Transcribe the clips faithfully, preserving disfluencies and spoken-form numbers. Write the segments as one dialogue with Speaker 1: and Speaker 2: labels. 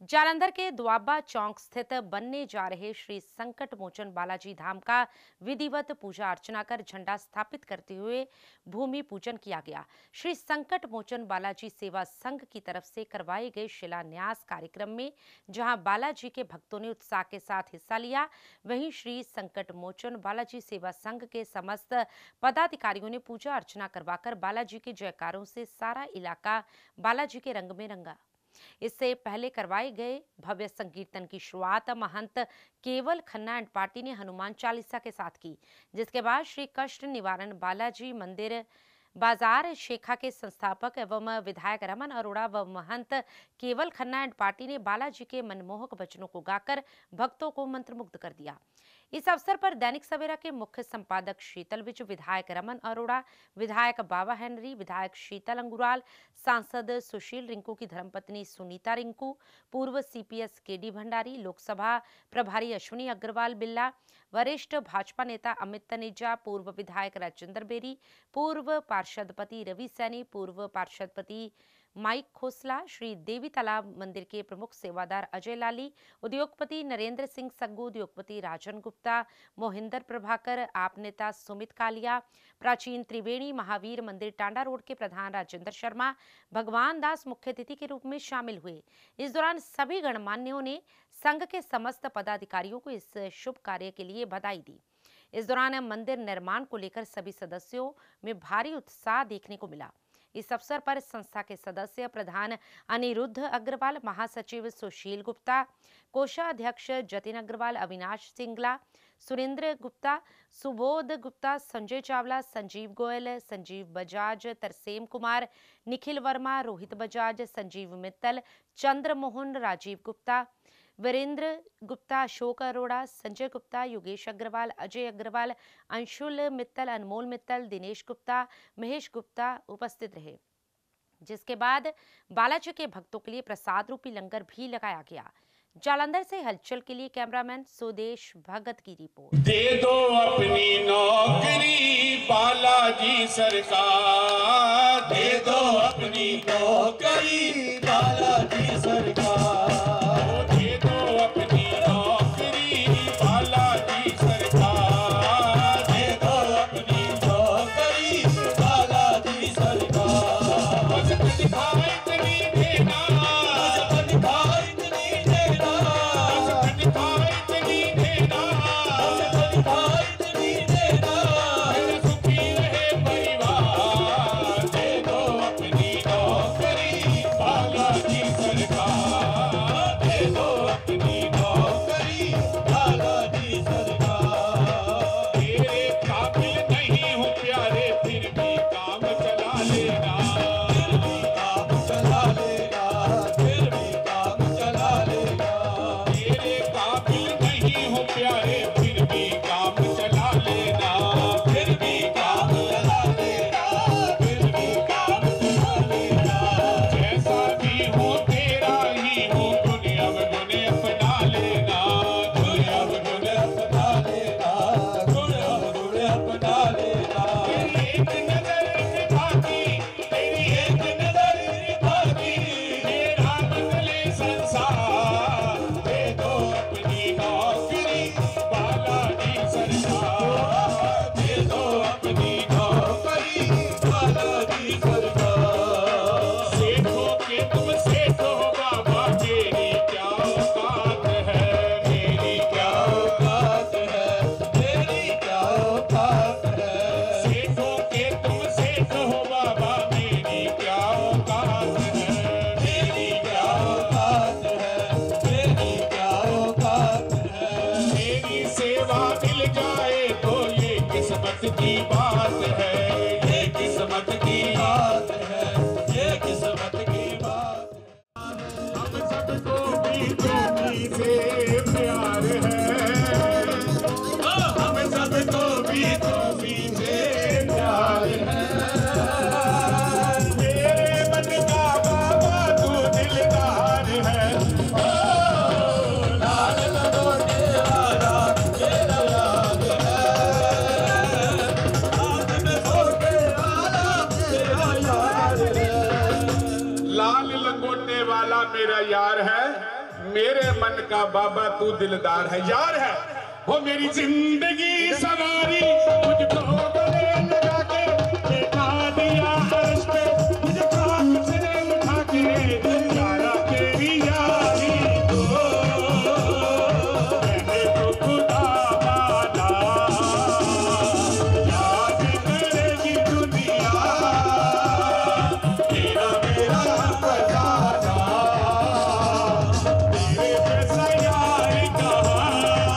Speaker 1: जालंधर के दुआबा चौक स्थित बनने जा रहे श्री संकट मोचन बालाजी धाम का विधिवत पूजा अर्चना कर झंडा स्थापित करते हुए भूमि पूजन किया गया। श्री संकट मोचन बालाजी सेवा संघ की तरफ से करवाए गए शिलान्यास कार्यक्रम में जहां बालाजी के भक्तों ने उत्साह के साथ हिस्सा लिया, वहीं श्री संकट मोचन बालाजी सेवा संघ के समस्त पदाधिकारियों ने पूजा अर्चना करवाकर बालाजी के जयकारों से सारा इलाका बालाजी के रंग में रंगा। इससे पहले करवाए गए भव्य संकीर्तन की शुरुआत महंत केवल खन्ना एंड पार्टी ने हनुमान चालीसा के साथ की, जिसके बाद श्री कष्ट निवारण बालाजी मंदिर बाजार शेखा के संस्थापक एवं विधायक रमन अरोड़ा व महंत केवल खन्ना एंड पार्टी ने बालाजी के मनमोहक वचनों को गाकर भक्तों को मंत्रमुग्ध कर दिया। इस अवसर पर दैनिक सवेरा के मुख्य संपादक शीतल विज, विधायक रमन अरोड़ा, विधायक बाबा हेनरी, विधायक शीतल अंगुराल, सांसद सुशील रिंकू की धर्मपत्नी सुनीता रिंकू, पूर्व सीपीएस केडी भंडारी, लोकसभा प्रभारी अश्विनी अग्रवाल बिल्ला, वरिष्ठ भाजपा नेता अमित तनेजा, पूर्व विधायक राजेंद्र बेरी, पूर्व पार्षदपति रवि सैनी, पूर्व पार्षदपति माइक खोसला, श्री देवी तालाब मंदिर के प्रमुख सेवादार अजय लाली, उद्योगपति नरेंद्र सिंह सग्गू, उद्योगपति राजन गुप्ता, मोहिंदर प्रभाकर, आप नेता सुमित कालिया, प्राचीन त्रिवेणी महावीर मंदिर टांडा रोड के प्रधान राजेंद्र शर्मा, भगवान दास मुख्य अतिथि के रूप में शामिल हुए। इस दौरान सभी गणमान्यों ने संघ के समस्त पदाधिकारियों को इस शुभ कार्य के लिए बधाई दी। इस दौरान मंदिर निर्माण को लेकर सभी सदस्यों में भारी उत्साह देखने को मिला। इस अवसर पर संस्था के सदस्य प्रधान अनिरुद्ध अग्रवाल, महासचिव सुशील गुप्ता, कोषाध्यक्ष जतिन अग्रवाल, अविनाश सिंगला, सुरेंद्र गुप्ता, सुबोध गुप्ता, संजय चावला, संजीव गोयल, संजीव बजाज, तरसेम कुमार, निखिल वर्मा, रोहित बजाज, संजीव मित्तल, चंद्रमोहन, राजीव गुप्ता, वीरेंद्र गुप्ता, अशोक अरोड़ा, संजय गुप्ता, योगेश अग्रवाल, अजय अग्रवाल, अंशुल मित्तल, अनमोल मित्तल, दिनेश गुप्ता, महेश गुप्ता उपस्थित रहे। जिसके बाद बालाजी के भक्तों के लिए प्रसाद रूपी लंगर भी लगाया गया। जालंधर से हलचल के लिए कैमरामैन सुदेश भगत की रिपोर्ट।
Speaker 2: दे दो अपनी नौकरी बालाजी सरकार, दे दो अपनी नौकरी बालाजी सरकार, दे दो अपनी नौकरी बालाजी सरकार, दे दो अपनी नौकरी बालाजी सरकार। बस दिखाए इतनी देना, बस दिखाए इतनी देना, बस दिखाए इतनी देना, बस दिखाए इतनी देना, मेरा सुखी रहे परिवार। दे दो अपनी नौकरी बालाजी सरकार, दे दो अपनी नौकरी बालाजी सरकार। तेरे काबिल नहीं हूँ प्यारे, फिर भी काम चला लेना, फिर भी काम चला लेना, फिर भी काम चला लेना। तेरे काबिल नहीं हूँ प्यारे, फिर भी काम चला लेना, फिर भी काम चला लेना, फिर भी काम चला लेना। जैसा भी हूँ तेरा ही हूँ, गुण अवगुण अपना लेना, गुण अवगुण अपना लेना, गुण अवगुण अपना लेना। तेरी एक नजर निभाती, तेरी एक नजर निभाती, मेरा बदले संसार। दे दो अपनी नौकरी बालाजी सरकार, दे दो अपनी नौकरी बालाजी सरकार। सेठों के तुम सेठ हो बाबा, मेरी क्या औकात है, मेरी क्या औकात है, मेरी क्या औकात है। सेठों के तुम सेठ हो बाबा, मेरी क्या औकात है, मेरी क्या औकात है, मेरी क्या औकात है। मेरी सेवा मिल जाए तो ये किस्मत की बात है, ये किस्मत की बात है, ये किस्मत की बात है। हम सबको भी तुम्हीं से प्यार है, हम सबको भी तुम्हीं से प्यार है। मेरे मन का बाबा तू दिलदार है, ओ लाल लंगोटे वाला मेरा याद है, लाल लंगोटे वाला मेरा यार है। लाल लंगोटे वाला मेरा यार है, मेरे मन का बाबा तू दिलदार है, यार है वो मेरी जिंदगी सवारी, मुझको गले लगा के बैठा दिया अर्श पे, मुझे खाक से उठा के यारा तेरी यारी को मैंने तो खुदा माना, याद करेगी दुनिया तेरा मेरा फसाना, तेरे जैसा यार कहाँ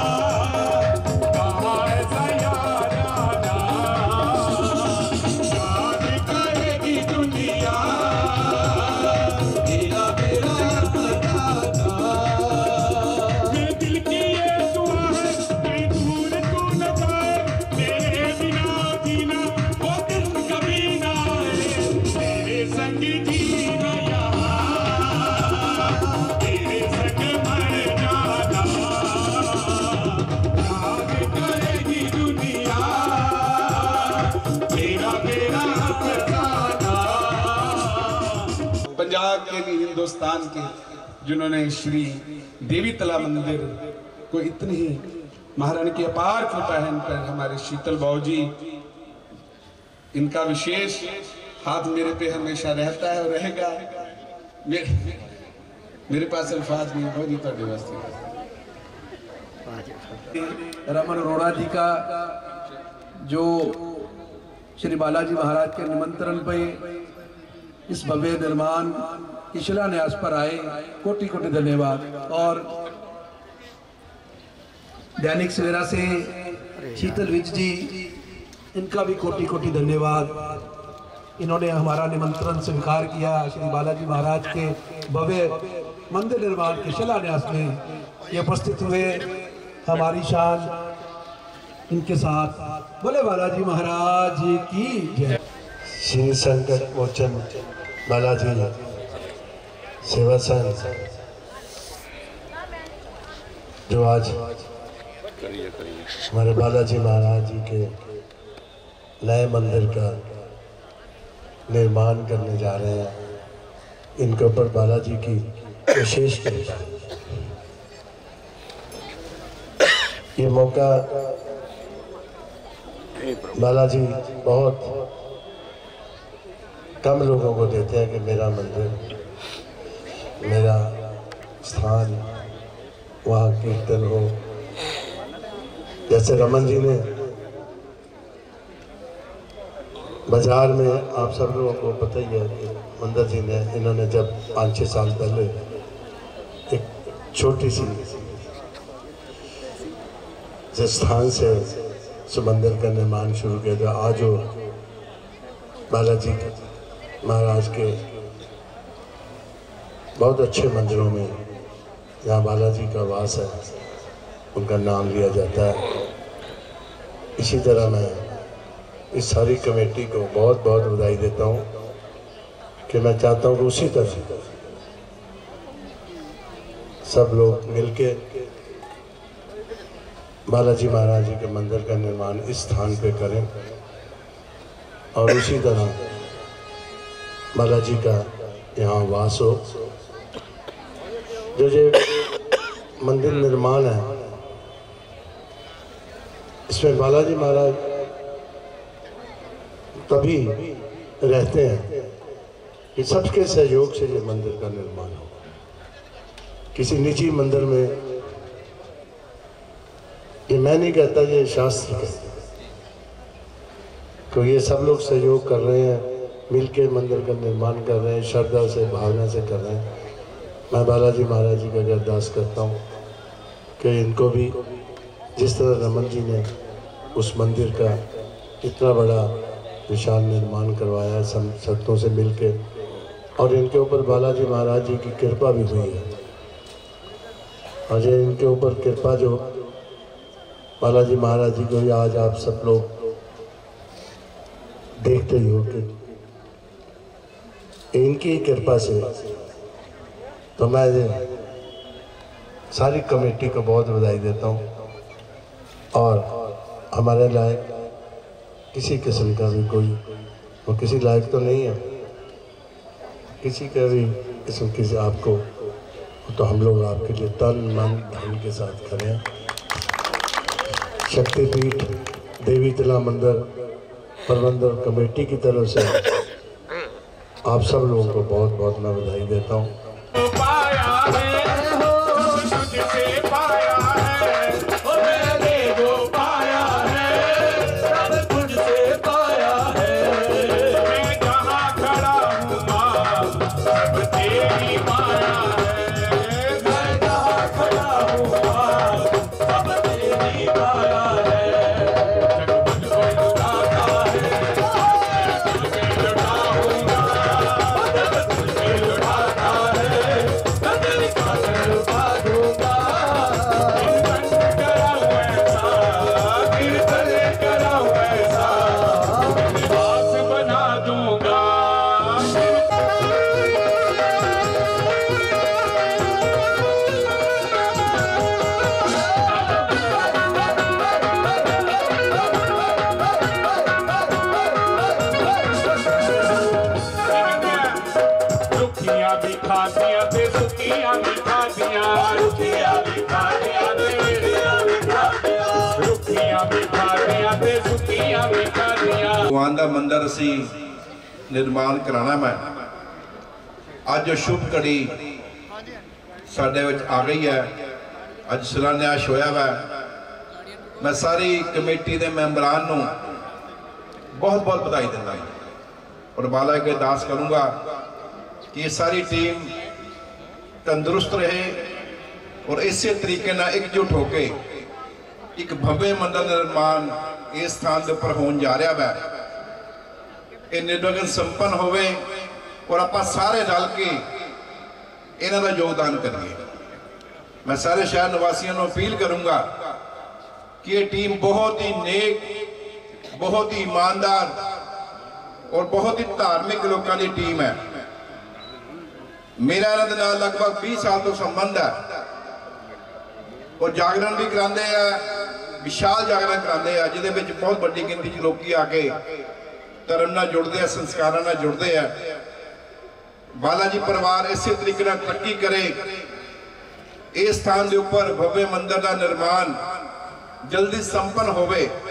Speaker 2: कहाँ ऐसा यार आना, याद करेगी दुनिया तेरा मेरा फसाना। मेरे दिल की ये दुआ है कहीं दूर तू न जाए, तेरे बिना जीना वो दिन कभी ना आए, तेरे संग जीना यहाँ, तेरे संग मर जाना, याद करेगी दुनिया तेरा मेरा फसाना। पंजाब के भी हिंदुस्तान के जिन्होंने श्री देवी तला मंदिर को इतनी ही महारानी की अपार कृपा है इन पर, हमारे शीतल बाबू जी, इनका विशेष हाथ मेरे पे हमेशा रहता है और रहेगा। मेरे, मेरे पास अल्फाज नहीं, बहुत ही ਤੁਹਾਡੇ ਵਾਸਤੇ।
Speaker 3: रमन अरोड़ा जी का जो श्री बालाजी महाराज के निमंत्रण पे इस भव्य निर्माण की शिलान्यास पर आए, कोटि कोटि धन्यवाद। और दैनिक सवेरा से शीतल विज जी, इनका भी कोटि कोटि धन्यवाद। इन्होंने हमारा निमंत्रण स्वीकार किया श्री बालाजी महाराज के भव्य मंदिर निर्माण के शिलान्यास में ये उपस्थित हुए। हमारी शान इनके साथ, बोले बालाजी महाराज की जय।
Speaker 4: श्री संकट मोचन बालाजी सेवा संघ जो आज हमारे बालाजी महाराज जी के नए मंदिर का निर्माण करने जा रहे हैं, इनके ऊपर बालाजी की विशेष कृपा। ये मौका बालाजी बहुत कम लोगों को देते हैं कि मेरा मंदिर, मेरा स्थान, वहाँ कीर्तन हो। जैसे रमन जी ने बाजार में, आप सब लोगों को पता ही है कि मंदिर जी ने, इन्होंने जब पाँच छः साल पहले एक छोटी सी जिस स्थान से उस मंदिर का निर्माण शुरू किया था, आज वो बालाजी महाराज के बहुत अच्छे मंदिरों में जहाँ बालाजी का वास है उनका नाम लिया जाता है। इसी तरह मैं इस सारी कमेटी को बहुत बहुत बधाई देता हूँ कि मैं चाहता हूँ कि उसी तरह सब लोग मिलके बालाजी महाराज जी के मंदिर का निर्माण इस स्थान पे करें और उसी तरह बालाजी का यहाँ वास हो। जो ये मंदिर निर्माण है इसमें बालाजी महाराज तभी रहते हैं कि सबके सहयोग से ये मंदिर का निर्माण हो। किसी निजी मंदिर में, ये मैं नहीं कहता, ये शास्त्र कहते हैं, तो ये सब लोग सहयोग कर रहे हैं, मिलके मंदिर का निर्माण कर रहे हैं, श्रद्धा से भावना से कर रहे हैं। मैं बालाजी महाराज जी का अरदास करता हूँ कि इनको भी जिस तरह रमन जी ने उस मंदिर का इतना बड़ा विशाल निर्माण करवाया सब संतों से मिलके, और इनके ऊपर बालाजी महाराज जी की कृपा भी हुई है। और ये इनके ऊपर कृपा जो बालाजी महाराज जी को आज आप सब लोग देखते ही हो कि इनकी कृपा से, तो मैं सारी कमेटी को बहुत बधाई देता हूँ। और हमारे लायक किसी किस्म का भी कोई, वो किसी लायक तो नहीं है, किसी का भी किस्म की आपको तो हम लोग आपके लिए तन मन धन के साथ करें। शक्तिपीठ देवी तला मंदिर प्रबंधन कमेटी की तरफ से आप सब लोगों को बहुत बहुत मैं बधाई देता हूँ।
Speaker 5: भगवान का मंदिर असी निर्माण कराना। मैं अज शुभ घड़ी साडे विच आ गई है। अज शिलान्यास होया वै। मैं सारी कमेटी के मैंबरान नूं बहुत बहुत बधाई दिंदा और बाला अगे अरदास करूँगा कि ये सारी टीम तंदुरुस्त रहे और इस तरीके नाल एकजुट होके एक भव्य मंदिर निर्माण इस स्थान के उपर होने जा रहा है। ये निर्विघ्न संपन्न होवे और आप सारे रल के इन्हां दा योगदान करिए। मैं सारे शहर निवासियों को अपील करूँगा कि ये टीम बहुत ही नेक, बहुत ही ईमानदार और बहुत ही धार्मिक लोगों की टीम है। मेरा इन्हां दे नाल लगभग बीस साल तो संबंध है और जागरण भी कराते हैं, विशाल जागरण कराते हैं जिहदे बहुत बड़ी गिनती च लोग आके धर्म नाल जुड़ते हैं, संस्कारां नाल जुड़ते हैं। बालाजी परिवार इस तरीके नाल तरक्की करे। इस स्थान के उपर भव्य मंदिर का निर्माण जल्दी संपन्न होवे।